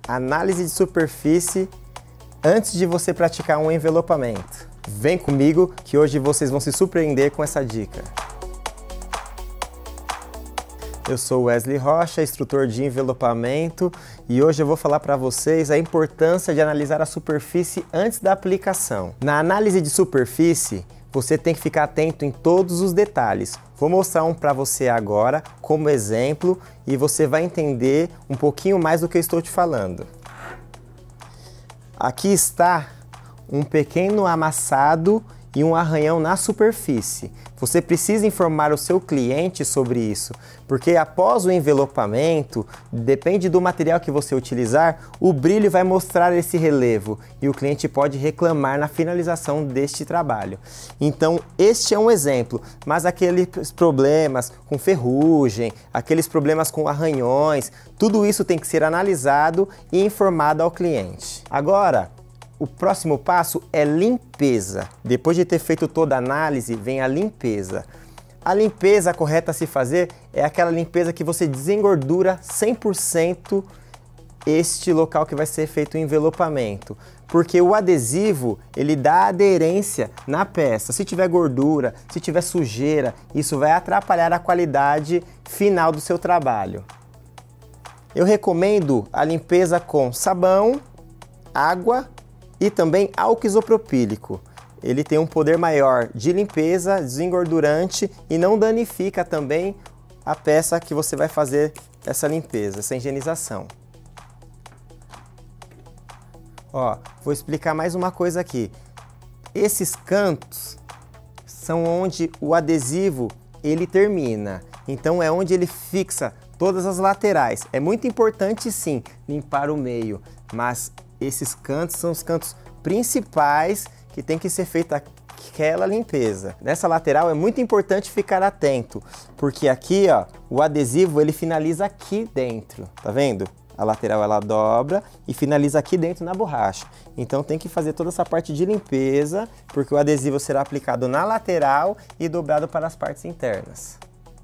Análise de superfície antes de você praticar um envelopamento. Vem comigo que hoje vocês vão se surpreender com essa dica. Eu sou Wesley Rocha, instrutor de envelopamento, e hoje eu vou falar para vocês a importância de analisar a superfície antes da aplicação. Na análise de superfície, você tem que ficar atento em todos os detalhes. Vou mostrar um para você agora como exemplo e você vai entender um pouquinho mais do que eu estou te falando. Aqui está um pequeno amassado e um arranhão na superfície. Você precisa informar o seu cliente sobre isso, porque após o envelopamento, depende do material que você utilizar, o brilho vai mostrar esse relevo e o cliente pode reclamar na finalização deste trabalho. Então, este é um exemplo, mas aqueles problemas com ferrugem, aqueles problemas com arranhões, tudo isso tem que ser analisado e informado ao cliente. Agora, o próximo passo é limpeza. Depois de ter feito toda a análise, vem a limpeza. A limpeza correta a se fazer é aquela limpeza que você desengordura 100% este local que vai ser feito o envelopamento. Porque o adesivo, ele dá aderência na peça. Se tiver gordura, se tiver sujeira, isso vai atrapalhar a qualidade final do seu trabalho. Eu recomendo a limpeza com sabão, água e também álcool isopropílico. Ele tem um poder maior de limpeza, desengordurante e não danifica também a peça que você vai fazer essa limpeza, essa higienização. Ó, vou explicar mais uma coisa aqui. Esses cantos são onde o adesivo ele termina. Então é onde ele fixa todas as laterais. É muito importante sim limpar o meio, mas esses cantos são os cantos principais que tem que ser feita aquela limpeza. Nessa lateral é muito importante ficar atento, porque aqui, ó, o adesivo ele finaliza aqui dentro, tá vendo? A lateral ela dobra e finaliza aqui dentro na borracha. Então tem que fazer toda essa parte de limpeza, porque o adesivo será aplicado na lateral e dobrado para as partes internas.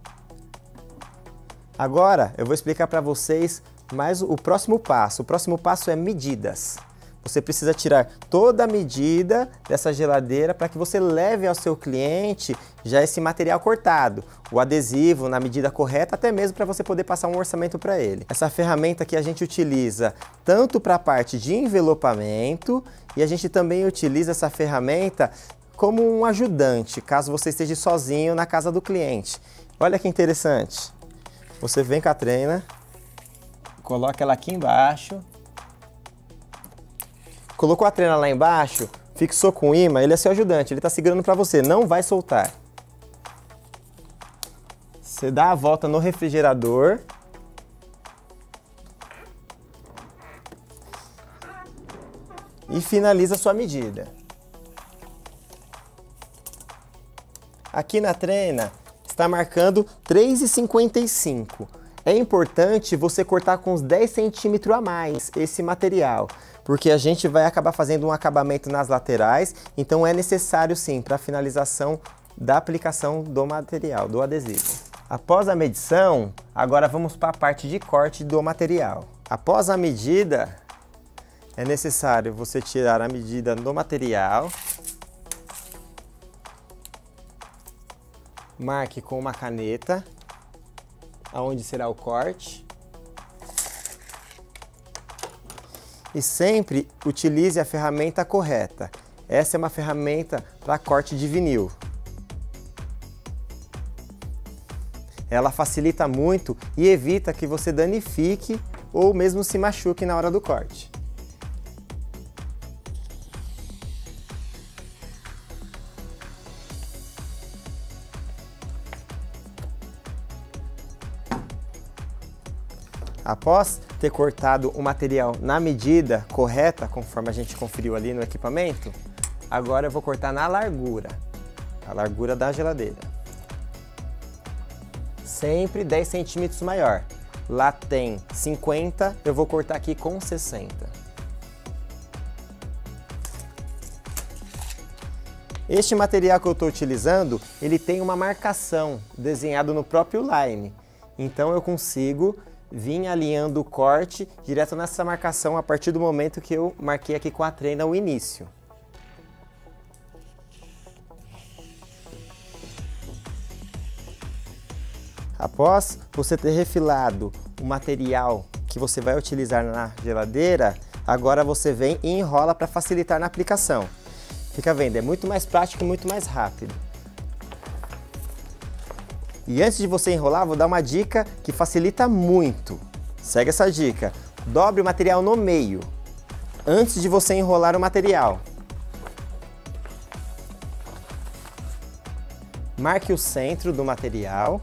Agora eu vou explicar para vocês mais o próximo passo. O próximo passo é medidas. Você precisa tirar toda a medida dessa geladeira para que você leve ao seu cliente já esse material cortado, o adesivo na medida correta, até mesmo para você poder passar um orçamento para ele. Essa ferramenta que a gente utiliza tanto para a parte de envelopamento e a gente também utiliza essa ferramenta como um ajudante, caso você esteja sozinho na casa do cliente. Olha que interessante. Você vem com a trena, coloca ela aqui embaixo. Colocou a trena lá embaixo, fixou com o imã, ele é seu ajudante, ele está segurando para você, não vai soltar. Você dá a volta no refrigerador. E finaliza a sua medida. Aqui na trena está marcando 3,55. É importante você cortar com uns 10 centímetros a mais esse material, porque a gente vai acabar fazendo um acabamento nas laterais, então é necessário sim para a finalização da aplicação do material, do adesivo. Após a medição, agora vamos para a parte de corte do material. Após a medida, é necessário você tirar a medida do material, marque com uma caneta aonde será o corte. E sempre utilize a ferramenta correta. Essa é uma ferramenta para corte de vinil. Ela facilita muito e evita que você danifique ou mesmo se machuque na hora do corte. Após ter cortado o material na medida correta, conforme a gente conferiu ali no equipamento, agora eu vou cortar na largura, a largura da geladeira. Sempre 10 centímetros maior. Lá tem 50, eu vou cortar aqui com 60. Este material que eu estou utilizando, ele tem uma marcação desenhada no próprio line. Então eu consigo vir alinhando o corte direto nessa marcação a partir do momento que eu marquei aqui com a trena o início. Após você ter refilado o material que você vai utilizar na geladeira, agora você vem e enrola para facilitar na aplicação. Fica vendo, é muito mais prático e muito mais rápido. E antes de você enrolar, vou dar uma dica que facilita muito. Segue essa dica. Dobre o material no meio, antes de você enrolar o material. Marque o centro do material.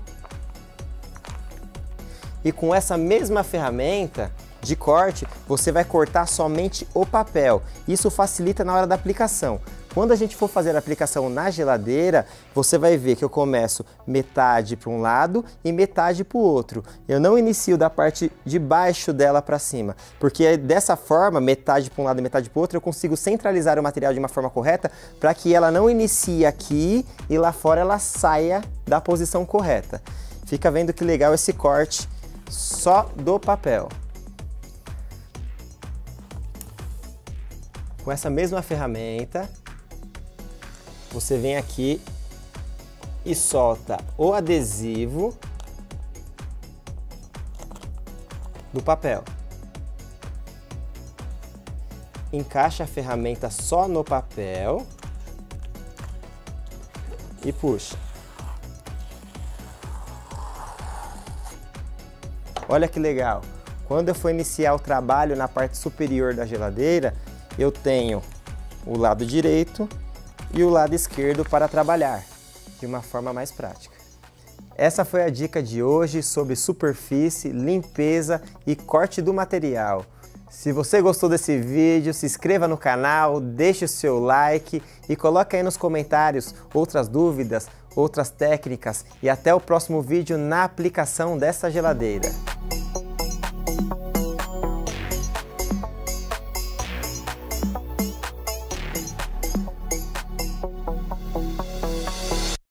E com essa mesma ferramenta de corte, você vai cortar somente o papel. Isso facilita na hora da aplicação. Quando a gente for fazer a aplicação na geladeira, você vai ver que eu começo metade para um lado e metade para o outro. Eu não inicio da parte de baixo dela para cima, porque dessa forma, metade para um lado e metade para o outro, eu consigo centralizar o material de uma forma correta para que ela não inicie aqui e lá fora ela saia da posição correta. Fica vendo que legal esse corte só do papel. Com essa mesma ferramenta, você vem aqui e solta o adesivo do papel. Encaixa a ferramenta só no papel e puxa. Olha que legal! Quando eu for iniciar o trabalho na parte superior da geladeira, eu tenho o lado direito e o lado esquerdo para trabalhar de uma forma mais prática. Essa foi a dica de hoje sobre superfície, limpeza e corte do material. Se você gostou desse vídeo, se inscreva no canal, deixe o seu like e coloque aí nos comentários outras dúvidas, outras técnicas e até o próximo vídeo na aplicação dessa geladeira.